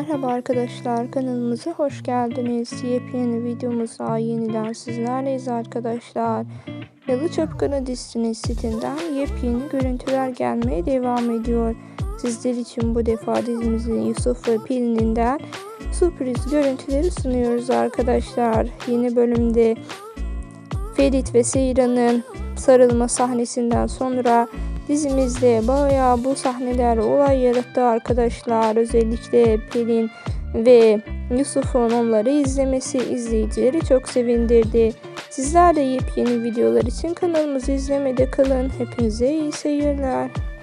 Merhaba arkadaşlar, kanalımıza hoş geldiniz. Yepyeni videomuzla yeniden sizlerleyiz arkadaşlar. Yalı Çapkını dizisinin setinden yepyeni görüntüler gelmeye devam ediyor. Sizler için bu defa dizimizin Yusuf ve Pelin'inden sürpriz görüntüleri sunuyoruz arkadaşlar. Yeni bölümde Ferit ve Seyran'ın sarılma sahnesinden sonra dizimizde bayağı bu sahneler olay yarattı arkadaşlar. Özellikle Pelin ve Yusuf'un onları izlemesi izleyicileri çok sevindirdi. Sizler de yepyeni videolar için kanalımızı izlemede kalın. Hepinize iyi seyirler.